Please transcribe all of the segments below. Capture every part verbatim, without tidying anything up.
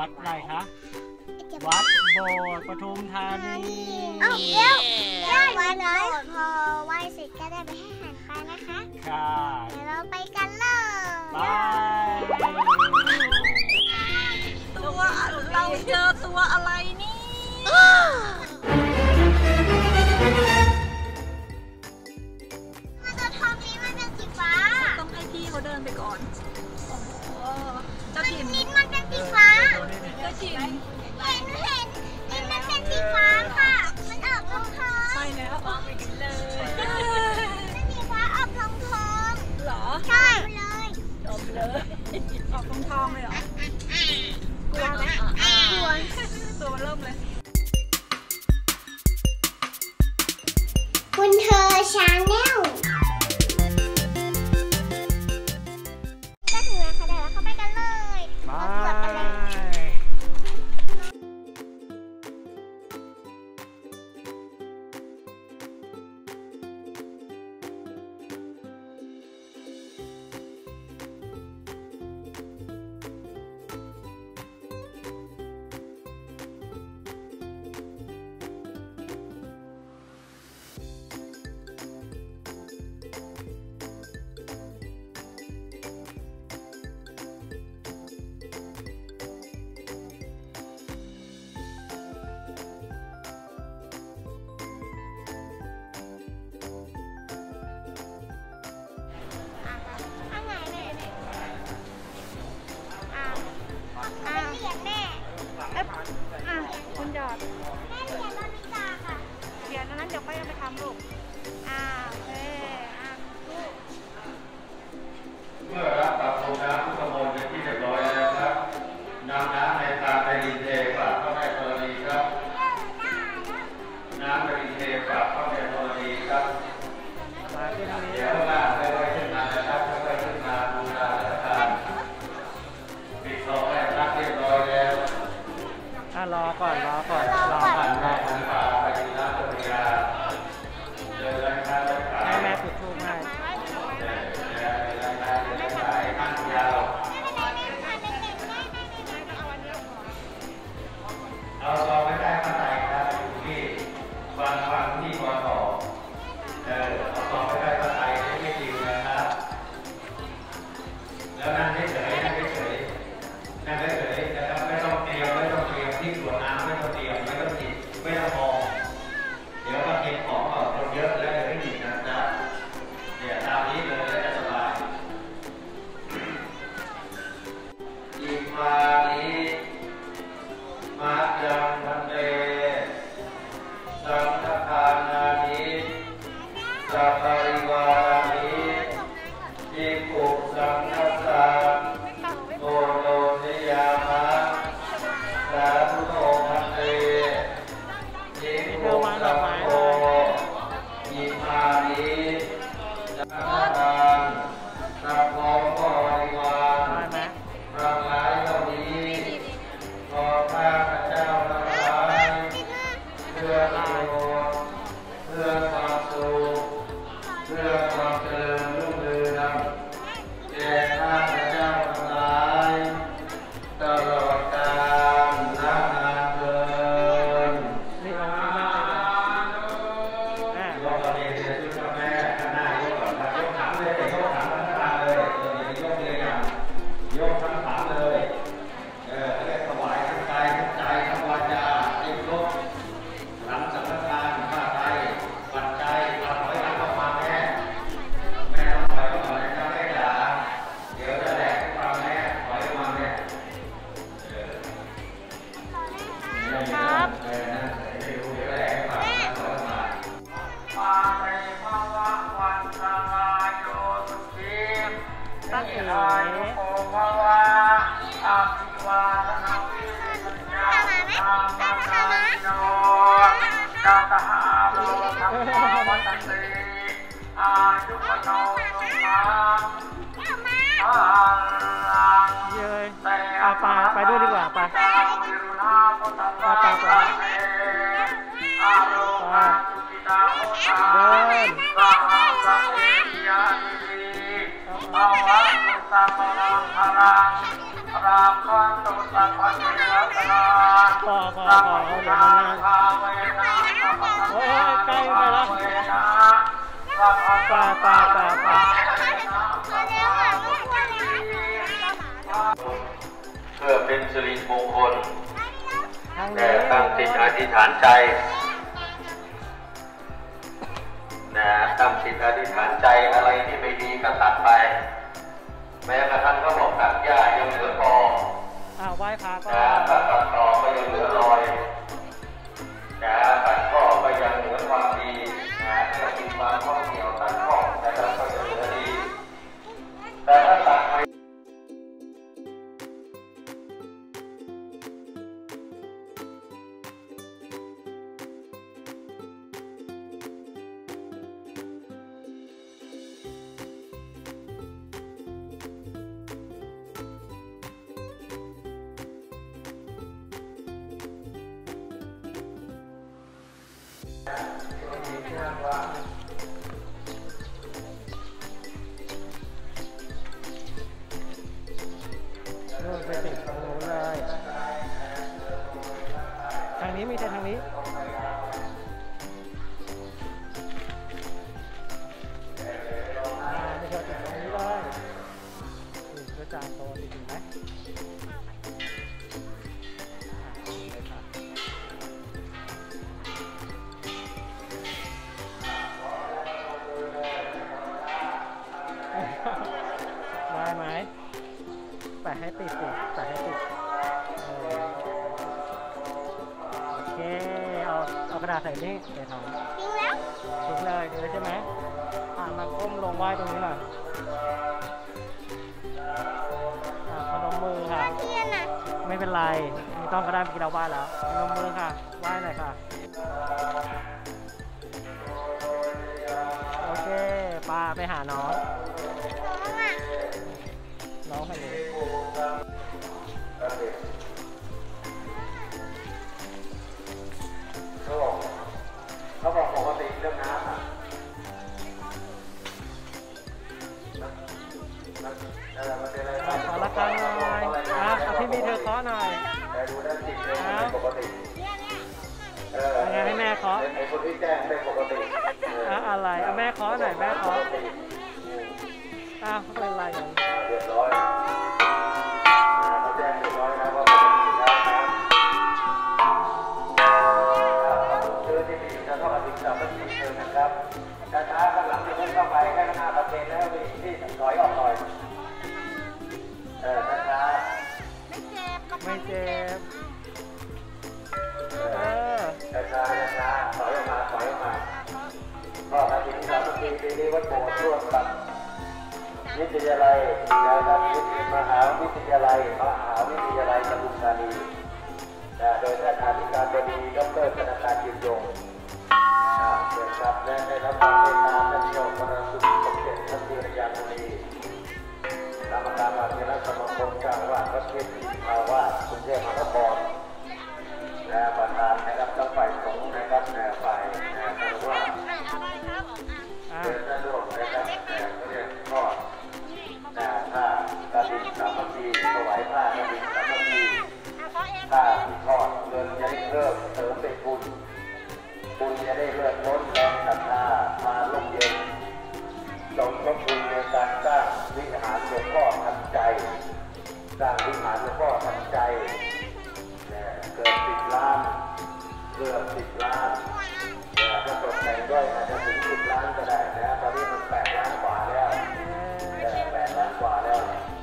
วัดอะไรคะวัดโบสถ์ปทุมธานีเอ้าเดี๋ยวได้วันเลยพอไหว้เสร็จก็ได้ไปให้อาหารปลานะคะค่ะเดี๋ยวเราไปกันเลยไปตัวเราเจอตัวอะไรนี่มันจะทองนี้มันเป็นสีฟ้าต้องให้พี่เขาเดินไปก่อนเจ้าถิ่นลิ้นมันเป็นสีฟ้าเจ้าถิ่นเห็นเห็นลิ้นมันเป็นสีฟ้าค่ะมันออกทองทองใช่แล้วออกไปกันเลยเป็นสีฟ้าออกทองทองหรอใช่เลยออกเลยออกทองทองเลยเหรอกลัวไหมกลัวตัวมันเริ่มเลยคุณเธอชาแนลก็ถึงแล้วค่ะเดี๋ยวเราเข้าไปกันเลยมาเปิดกันเลยคุณหยอดแม่เหรียญบริจาคค่ะเหรียญนั้นเดี๋ยวค่อยเอาไปทำลูกอ่าโอเคอ่ะลูกเมื่อรับปรับปรุงน้ำพุทธมนต์เป็นที่เรียบร้อยแล้วครับนำน้ำในตาไปรินเทฝากเข้าในกรณีครับน้ำไปรินเทฝากเข้าในกรณีครับมาขึ้นตรงนี้เดี๋ยวล่างค่อยๆขึ้นมานะครับค่อยๆขึ้นมาดูดาและทานปิดซองแรกรับเรียบร้อยแล้วอ่ะรอก่อนรอก่อนรอก่อนรอก่อนให้แม่จุดธูปให้เอาซองไม่ได้ข้างในครับที่ฟังฟังที่กอต่อเออเอาซองไม่ได้ข้างในไม่จริงนะครับแล้วนั่งเฉยๆนั่งเฉยๆนั่งเฉยๆนะครับไม่ต้องเตรียมไม่ต้องเตรียมที่สวนน้ำไม่ต้องเตรียมไม่ต้องจิบไม่ต้องมองเดี๋ยวก็เก็บของออกคนเยอะแล้วจะไม่หยิบนะครับเนี่ยตามนี้เลยแล้วจะสบายอีกมานี้มายังทันเตสังฆทานานิสัพพะริวารานิภิกขุสังฆสังโกโลนิยามะสาธุโตทันเตภิกขุสังโฆอิมานิสังฆทานสัพพะบริวารทั้งหลายเหล่านี้ขอข้าพเจ้าทั้งหลายเพื่อประโยชน์เพื่อความสุขเพื่อความเจริญรุ่งเรืองแก่ข้าพเจ้าทั้งหลายตลอดกาลนานเทินนี่เอาไม่มากเลยยกประเด็นเลยชุดแม่ข้างหน้ายกก่อนครับยกถังเลยยกถังทั้งถังเลยเออยกเลยอย่างยกทั้งถังเลยเออเรียกถวายทั้งกายทั้งใจทั้งวาจาให้ครบหลังสังฆทานผ้าไตรปัจจัยเอาถอยหลังออกมาแม่แม่ต้องถอยออกมาเลยนะแม่จ๋าเดี๋ยวจะแดกให้ฟังแม่ถอยออกมาแม่เออครับเออนั่นไม่รู้เดี๋ยวแดกให้ฟังถอยออกมาปาเตภวะวันตรายโยสุขีสัพพะโยโกภวะอาภิวาทนาวิสัญญาธรรมกายโนจัตหาโลธรรมวัฏเตอายุวโนสุขังภาลังเย้ยเอาไปไปด้วยดีกว่าไปไปไปก่อนเดินภาวะตุสัพพะรังพลังรามคันตุสัพพะเทวเป็นสิริมงคลทางแต่นี้ตั้งจิตอธิษฐานใจนะตั้งจิตอธิษฐานใจอะไรที่ไม่ดีก็ตัดไปแม้กระทั่งเขาบอกตัดหญ้ายังเหลือต่ออ่าไหว้พระก็นะตัดตัดต่อก็ยังเหลือรอยนะตัดข้อก็ยังเหลือความดีนะถ้ามีความข้อเกี่ยวตัดข้อนะครับก็ยังเหลือดีแต่ถ้าตัดไม่นู่นไปติดตรงนู้นเลยทางนี้มีแต่ทางนี้อ่าไม่เธอติดตรงนี้เลยนี่ก็จานโตติดถึงไหมได้ไหมแปะให้ติดสิแปะให้ติดเออโอเคเอาเอากระดาษใส่นี่ใส่ถังทิ้งแล้วทิ้งเลยเลยใช่ไหมอ่ามาก้มลงไหว้ตรงนี้หน่อยอ่าพนมมือค่ะเทียนอ่ะไม่เป็นไรไม่ต้องก็ได้เมื่อกี้เราไหว้แล้วพนมมือค่ะไหว้หน่อยค่ะโอเคปาไปหาน้องน้องอ่ะน้องคนนี้เขาบอกเขาบอกปกติเรื่องน้ำอ่ะมันเป็นอะไรขอละกันหน่อยอ่ะเอาพี่มีเธอเคาะหน่อยแต่ดูด้านจิตเลยไม่ปกติเนี่ยเนี่ยเออยังไงให้แม่เคาะไอ้คนที่แจ้งเป็นปกติอ่ะอะไรเอาแม่เคาะหน่อยแม่เคาะอ้าวเขาเป็นไรกันเรียบร้อยเขาแจ้งเรียบร้อยนะว่าปกติแล้วนะเจอที่มีจะต้องอธิษฐานมันมีเชิญนะครับช้าๆข้างหลังที่พุ่งเข้าไปแค่หน้าประเทศแล้วมีที่ถอยออกหน่อยเออช้าไม่เจ็บไม่เจ็บเออช้าๆช้าๆถอยออกมาถอยออกมาก็อธิษฐานปีปีนี้วัดโบสถ์ร่วมกับวิทยาลัยนะครับมหาวิทยาลัยมหาวิทยาลัยปทุมธานีโดยท่านอธิการบดีดรธนาคารยืนยงเชิญครับและได้รับความเมตตาท่านเจ้าคณะสุขสมเด็จพระเทพยานมณีกรรมการวัดคณะสมาคมเจ้าอาวาสวัดเทพอาวาสกรุงเทพมหานครและประธานนะครับทั้งฝ่ายสงฆ์นะครับและฝ่ายคารวะอ่ะเดินสะดวกนะครับแต่ก็เรียกทอดแต่ถ้ากระดิ่งสามัคคีถวายผ้ากระดิ่งสามัคคีผ้าที่ทอดเงินจะได้เพิ่มเสริมเป็นบุญบุญจะได้เลื่อนล้นแรงศรัทธามาล่มเย็นสมทบทุนในการสร้างวิหารหลวงพ่อทันใจสร้างวิหารหลวงพ่อทันใจเกิดสิบล้านเกือบสิบล้านถ้าตกแต่งด้วยอาจจะถึงสิบล้านก็ได้นะตอนนี้มันแปดล้านกว่าแล้วแปดล้านกว่าแล้ว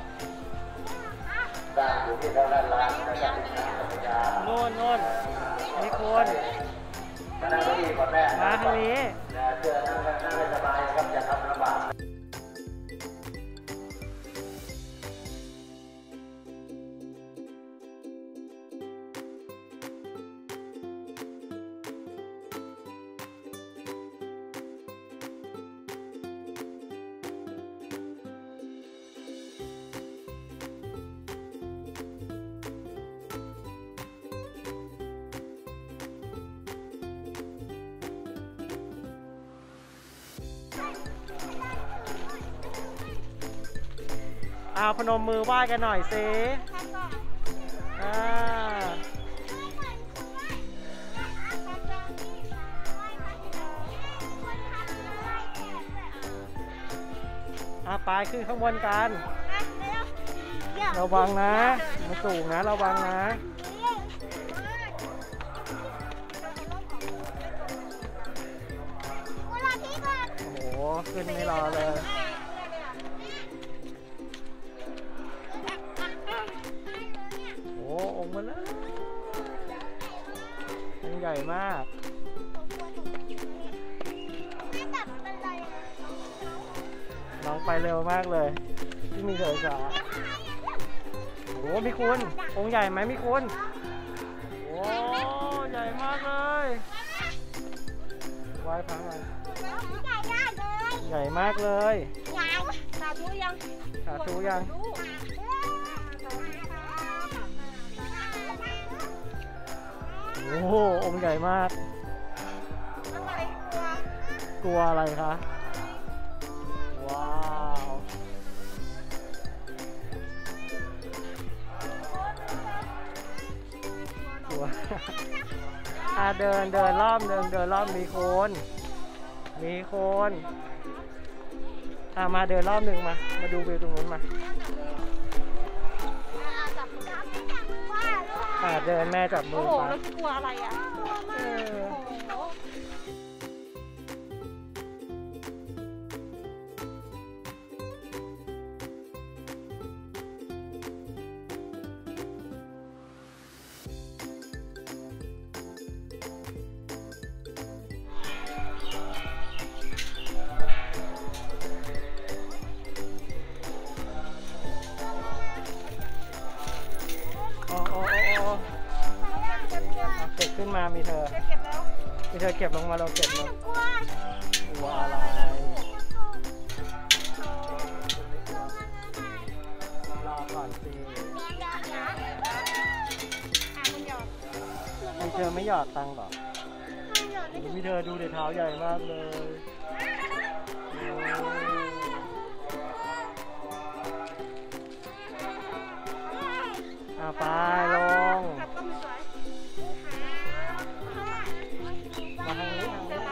สร้างอยู่ที่เท่านั้นล้านนะครับเป็นงานปัญญาโน่นโน่นนี่คุณมานั่งเก้าอี้ก่อนแม่มาทางนี้เชื่อนั่งนั่งให้สบายนะครับจะทำลำบากเอาพนมมือไหว้กันหน่อยสิอ่าอ่าไปขึ้นข้างบนกันระวังนะมันสูงนะระวังนะโอ้โหขึ้นไม่รอเลยโอ้องค์มาแล้วองค์ใหญ่มากน้องไปเร็วมากเลยที่มีเธอจ๋าโอ้มีคุณองค์ใหญ่ไหมมีคุณโอ้ใหญ่มากเลยไหว้พระมาใหญ่มากเลยสาธุยังสาธุยังโอ้โหองค์ใหญ่มากกลัวอะไรคะว้าวกลัวอ่ะเดินเดินรอบเดินเดินรอบมีโคนมีโคนอ่ะมาเดินรอบหนึ่งมามาดูวิวตรงนู้นมาอ่ะเดินแม่จับมืโอ้อโหไปแล้วกลัวอะไรอ่ะเออโอ้โหโอ้โอ้โอ้โอ้เก็บขึ้นมามีเธอเก็บแล้วมีเธอเก็บลงมาเราเก็บลงกลัวอะไรรอก่อนสิอ่ะคุณหยอดมีเธอไม่หยอดตังค์หรอมีเธอดูเดี๋ยวเท้าใหญ่มากเลยอ่ะไปลงกลับต้นสวยมาทางนี้ทางนี้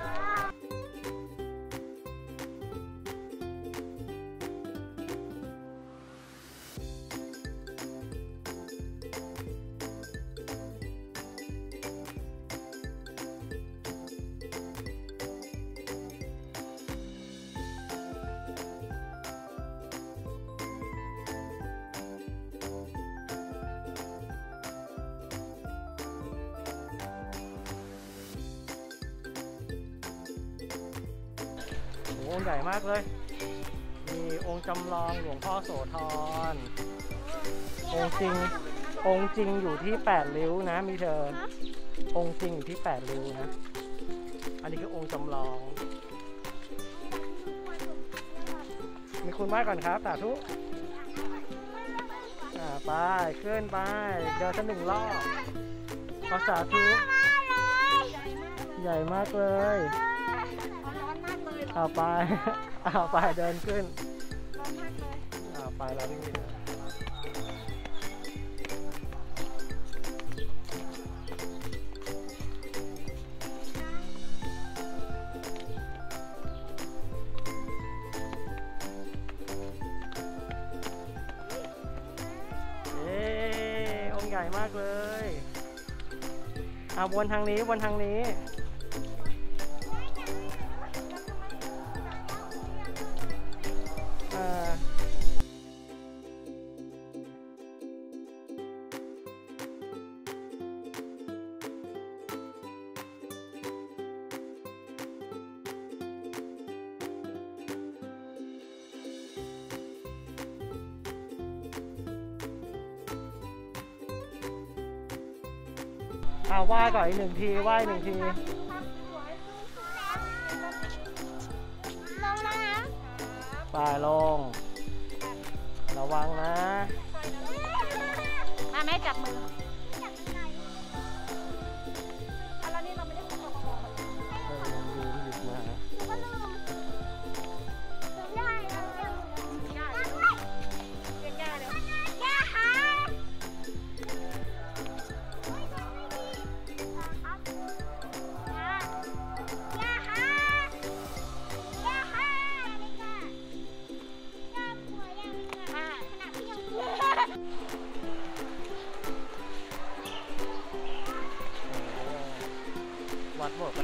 องค์ใหญ่มากเลย มีองค์จำลองหลวงพ่อโสธร องค์จริง องค์จริงอยู่ที่แปดริ้วนะมีเธอ องค์จริงอยู่ที่แปดริ้วนะ อันนี้คือองค์จำลอง มีคุณไหว้ก่อนครับสาธุอ่าไปขึ้นไปเดินสักหนึ่งรอบขอสาธุใหญ่มากเลยเอาไปเอาไปเดินขึ้นเอาไปแล้วพี่เอ๊ะองค์ใหญ่มากเลยเอาวนทางนี้วนทางนี้เอาไหว้ก่อนอีกหนึ่งทีไหว้หนึ่งทีลงแล้วนะไปลงระวังนะมาแม่จับมืออ่ะแล้วนี่เราไม่ได้ขอของเออลืมหยิบมาก็ลืมถึงได้แล้วเดี๋ยวย่าเรียกย่าเดี๋ยวย่าค่ะย่าค่ะย่าค่ะย่าป่วยยังอ่ะขนาดพี่ยังป่วย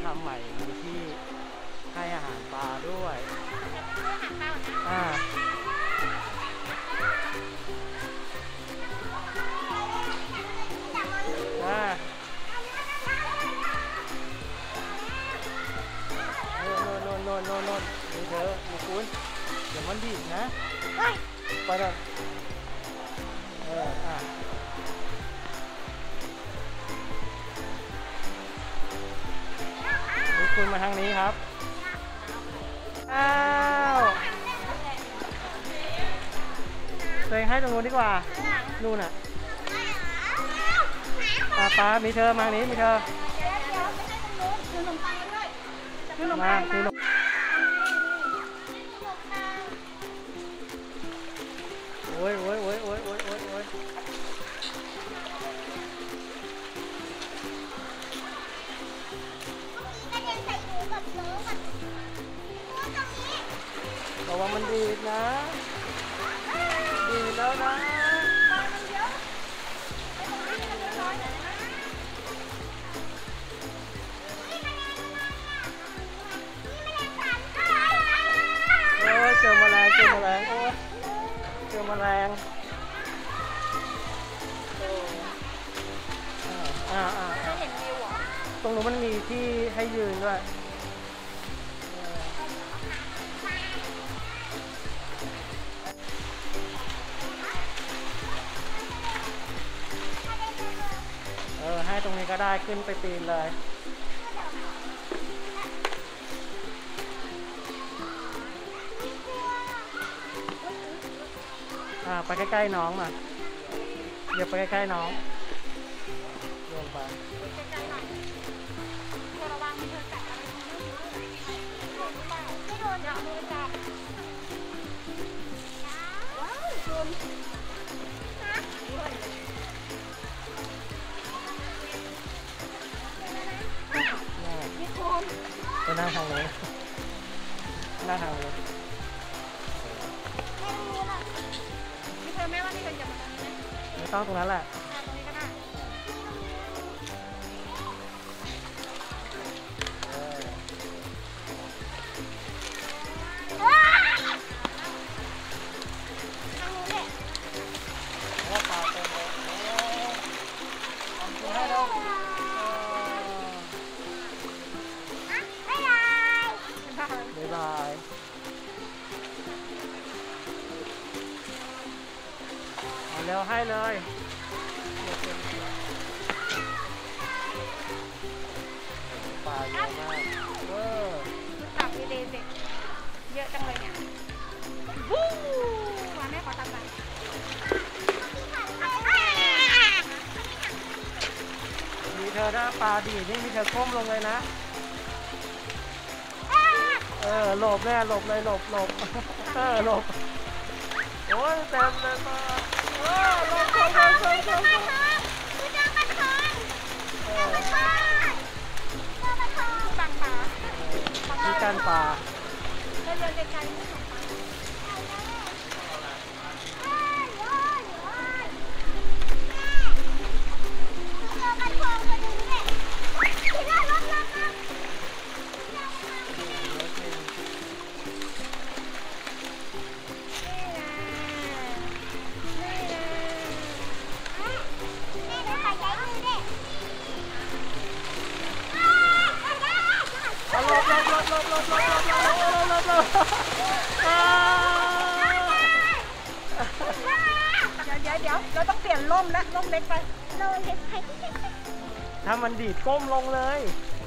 ทำใหม่มีที่ให้อาหารปลาด้วยอ่าอ่าโน่นโน่นโน่นโน่นโน่นดูเธอดูคุณเดี๋ยวมันดีดนะไปเลยเอออ่ะดูคุณมาทางนี้ครับอ้าวตัวเองให้ตรงนู้นดีกว่านู่นน่ะป้าป้ามีเธอมาทางนี้มีเธอมาคือลงโอ้ยโอ้ยโอ้ยโอ้ยโอ้ยโอ้ยโอ้ยระวังมันดีดนะดีดแล้วนะโอ้ยเจอแมลงเจอแมลงโอ้ยเจอแมลงอ่าอ่าอ่าตรงนู้นมันมีที่ให้ยืนด้วยเออให้ตรงนี้ก็ได้ขึ้นไปปีนเลยอ่าไปใกล้ๆน้องมาเดี๋ยวไปใกล้ๆน้องลงไประวังมันเธอจับอะไรไม่โดนอย่าเอามือจับว้าวโดนนี่คุณไปนั่งทางนี้นั่งทางนี้นี่เธอแม่ว่านี่เธออย่ามาตรงนี้นะไม่ต้องตรงนั้นแหละตรงนี้ก็ได้บ๊ายบายเอาเร็วให้เลยปลาเยอะมากเออตับดีๆสิเยอะจังเลยเนี่ยวู้มาแม่ขอตับหน่อยมีเธอถ้าปลาดีนี่มีเธอก้มลงเลยนะเออหลบแน่หลบเลยหลบหลบเออหลบโอ้ยเต็มเลยปลาเออหลบหลบหลบหลบหลบปังปลามีการปลาเดินเดินไกลๆไม่หลงไปหลบหลบหลบหลบหลบหลบหลบหลบหลบหลบหลบเดี๋ยวเดี๋ยวเราต้องเปลี่ยนร่มแล้วร่มเล็กไปร่มเล็กไปถ้ามันดีดก้มลงเลย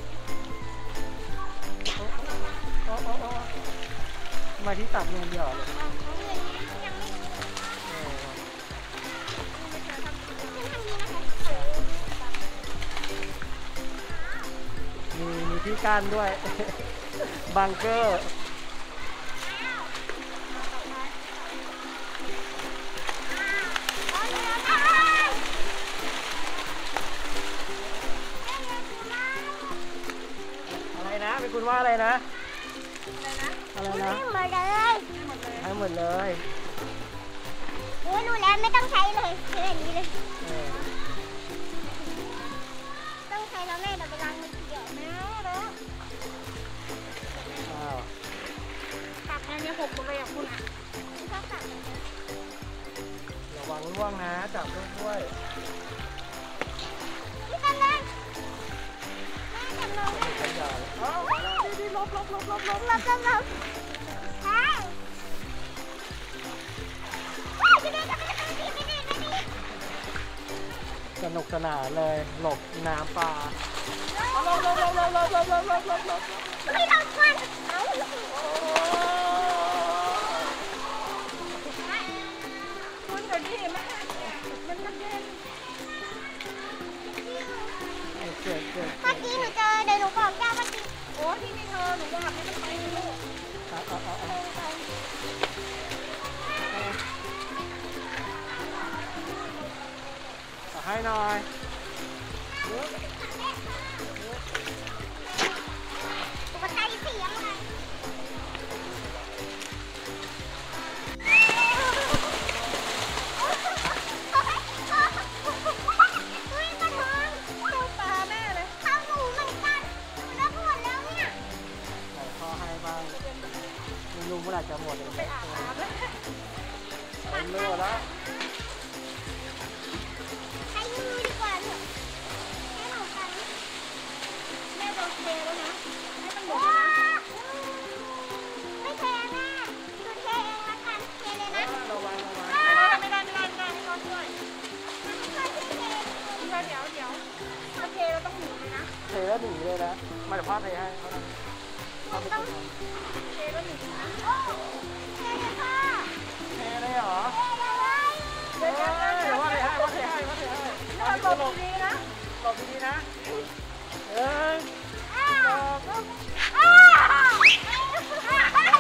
มาที่ตัดเงินเดียวเลยมีมีที่กั้นด้วย บังเกอร์อะไรนะเป็นคุณว่าอะไรนะอะไรนะให้หมดเลยโอ้ยรู้แล้วไม่ต้องใช้เลยใช้แบบนี้เลยต้องใช้แล้วแม่เดี๋ยวไปล้างมือเดี๋ยวแม่แล้วหกหมดเลยอ่ะคุณอ่ะระวังร่วงนะจับลูกด้วยพี่กันเลยแม่จำลองสนุกกันใหญ่เอ้าดีๆลบลบลบลบลบลบลบลบใช่ว้าวจะได้จะได้จะได้ไม่ได้ไม่ได้สนุกสนานเลยหลบน้ำปลาเอาลบลบลบลบลบลบลบลบลบลบไม่ต้องควันเอาคุณเดี๋ยวนี้แม่มันมันเย็นเจ็บเจ็บเมื่อกี้หนูเจอเดี๋ยวหนูบอกแก้วเมื่อกี้โอ้ที่มีเธอหนูว่าไม่ต้องไปลูกเอาเอาเอาเอาเอาให้หน่อยตกใจเสียงอะไรอุ้ยกระทงลูกตาแม่เลยข้าวหมูเหมือนกันแล้วหมดแล้วเนี่ยใส่ข้อให้บ้างลุงลุงเมื่อไหร่จะหมดเลยไปอาบน้ำเลยเป็นเลือดแล้วใช้มือดีกว่าเถอะแค่หนูกันแม่โดนเทแล้วนะให้มันหมดว้านะไม่เทแม่หนูเทเองละกันเทเลยนะระวังระวังไม่ได้ไม่ได้ไม่ได้ไม่ต้องช่วยช่วยพี่เทเดี๋ยวเดี๋ยวถ้าเทเราต้องหนีเลยนะเทแล้วหนีเลยนะมาเดี๋ยวพ่อเทให้เขานะพ่อไปกินเทแล้วหนีนะโอ้เทเลยค่ะเทเลยเหรอเทเลยเฮ้ยเดี๋ยวพ่อเทให้พ่อเทให้พ่อเทให้ถ้าหลบดีๆนะหลบดีๆนะเอ้ยอ้าวหลบอ้าว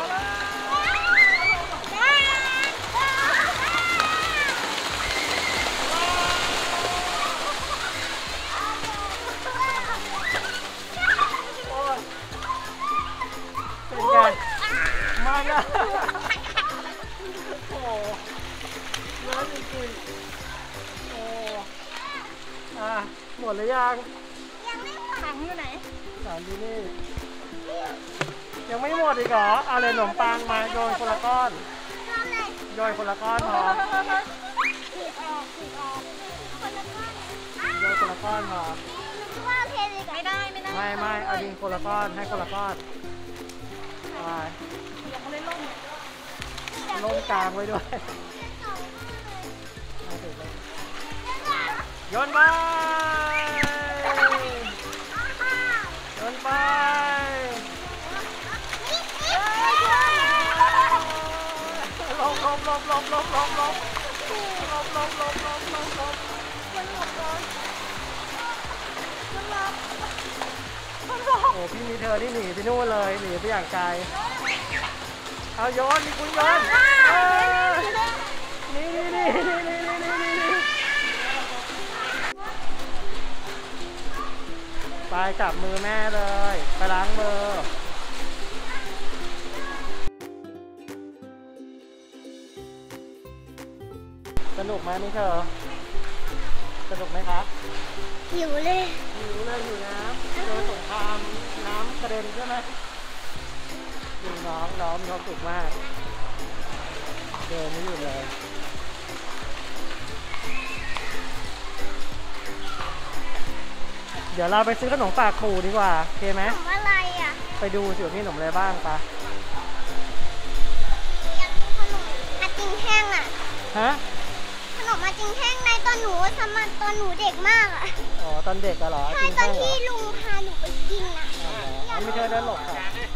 โอ้ยเป็นไงมาแล้วโอ้โหเยอะจริงๆโอ้อ่ะหมดหรือยังยังไม่หมดถังอยู่ไหนถามดูนี่ยังไม่หมดอีกเหรอเอาเลยขนมปังมาโยนคนละก้อนทำเลยโยนคนละก้อนพอถีบออกถีบออกคนละก้อนโยนคนละก้อนพอหนูว่าเทเลยกันไม่ได้ไม่ได้ไม่ไม่เอาดินคนละก้อนให้คนละก้อนไปเดี๋ยวเขาเลยล่มลงกลางไว้ด้วยสองก้อนเลยเอาสิลงแล้วก็โยนไปอ้าวโยนไปนี่นี่ลบลบลบลบลบลบลบลบลบลบลบลบลบลบมันหมดเลยมันหลับโอ้พี่มีเธอที่หนีไปนู่นเลยหนีไปอย่างไกลเอาโยนมีคุณโยนเออนี่นี่นี่นี่นี่นี่นี่นี่ไปจับมือแม่เลยไปล้างมือสนุกไหมนี่เธอสนุกไหมครับหิวเลยหิวเลยหิวน้ำเจอสงครามน้ำกระเด็นใช่ไหมดูน้องน้องมีความสุขมากเดินไม่หยุดเลย เดี๋ยวเราไปซื้อขนมฝากปู่ดีกว่าโอเคไหมขนมอะไรอ่ะไปดูสิว่ามีขนมอะไรบ้างปะอยากกินขนมอาจิงแห้งอ่ะฮะขนมอาจิงแห้งในตอนหนูสมัยตอนหนูเด็กมากอ่ะอ๋อตอนเด็กอะเหรอใช่จริงตอใช่นเหรอที่ลุงพาหนูไปกินอ่ะอ๋อเหรอเอาไม่เธอเดินหลบค่ะ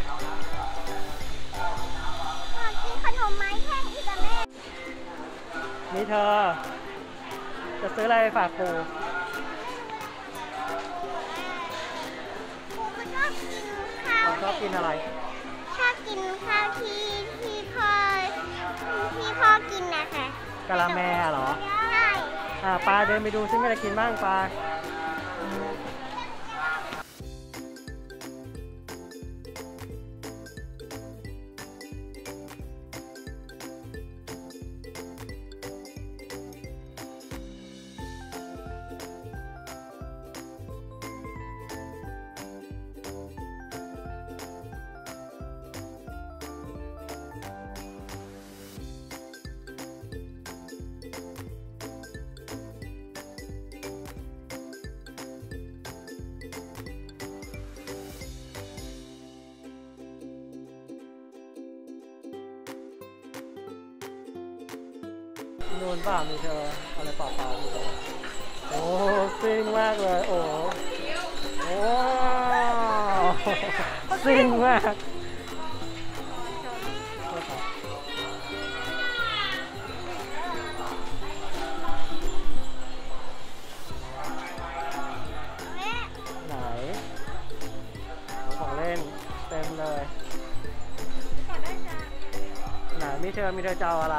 อยากกินขนมไม้แห้งอีกอะแม่นี่เธอ จะซื้ออะไรไปฝากปู่ปู่ก็ชอบกินข้าวชอบกินอะไรชอบกินข้าวที่ที่พ่อที่พ่อกินนะคะกะละแมเหรอใช่อ่าปลาเดินไปดูซิมีอะไรกินบ้างปลานูนป่ามีเธออะไรป่าป่ามีเธอโอ้ซิ่งมากเลยโอ้โอ้ซิ่งมากไหนของเล่นเต็มเลยไหนมีเธอมีเธอจะเอาอะไร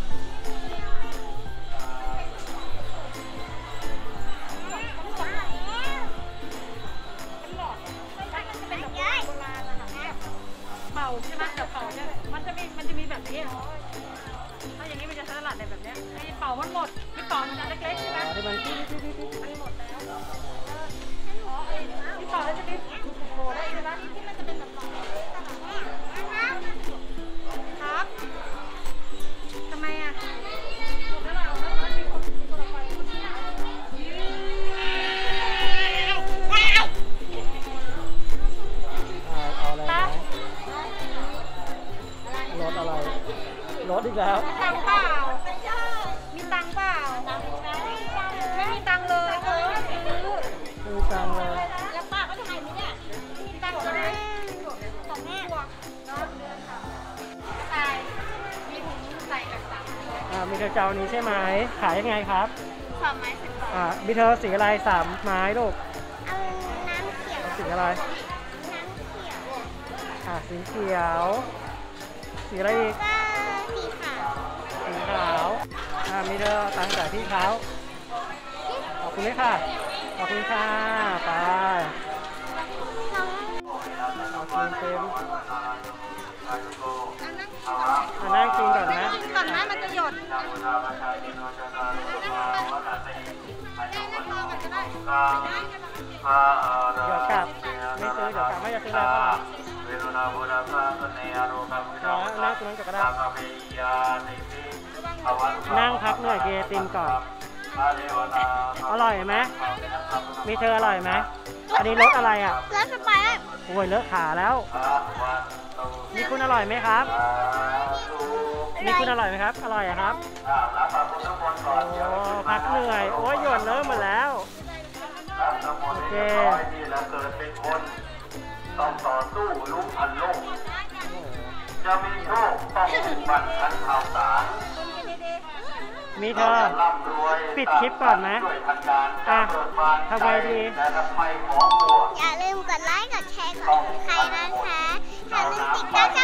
เป่าใช่ไหมแต่เป่าเนี่ยมันจะมีมันจะมีแบบนี้ถ้าอย่างนี้มันจะสลัดแบบนี้ไอ้เป่ามันหมดไอ้เป่ามันจะเล็กๆใช่ไหมที่มันที่ที่ที่ที่มันหมดแล้วไอ้เป่าแล้วจะมีโผล่ได้ใช่ไหมที่มันจะเป็นแบบครับทำไมอ่ะแล้วเราแล้วมันมีคนมีคนออกไปเอาอะไรนะรถอะไรรถอีกแล้วตังเปล่ามีตังเปล่าไม่มีตังเลยเออมีตังเลยแล้วป้าก็จะให้ไหมเนี่ยมีตังเลยของแม่เนาะตายมีถุงใส่กับตังอ่ามีเธอเจ้านี้ใช่ไหมขายยังไงครับสามไม้สิบบาทอ่ามีเธอสีอะไรสามไม้ลูกเอาน้ำเขียวสีอะไรน้ำเขียวอ่าสีเขียวสีอะไรอีกก็สีขาวสีขาวอ่ามีเธอตังค์จ่ายที่เขาขอบคุณด้วยค่ะขอบคุณค่ะไปน้องเอากินเต็มอันนั้นอ่านั่งกินก่อนนะกินก่อนนะมันจะหยดเดี๋ยวกลับไม่ซื้อเดี๋ยวกลับไม่จะซื้ออะไรก็รับนั่งตรงนั้นก็ได้นั่งพักหน่วยเกตินก่อนอร่อยไหมมีเธออร่อยไหมอันนี้รสอะไรอ่ะแล้วสไปร์โอ้ยเลอะขาแล้วมีคุณอร่อยไหมครับมีคุณอร่อยไหมครับอร่อยอะครับโอ้พักเหนื่อยโอ้ยหยดเลอะหมดแล้วโอเคต้องต่อสู้ลุ้มพันโลกจะมีโชคต้องบั่นทันข่าวสารมีเธอปิดคลิปก่อนไหมอ่ะทำไงดีอย่าลืมกดไลค์ กดแชร์ กดติดตามนะคะอย่าลืมติดตั้ง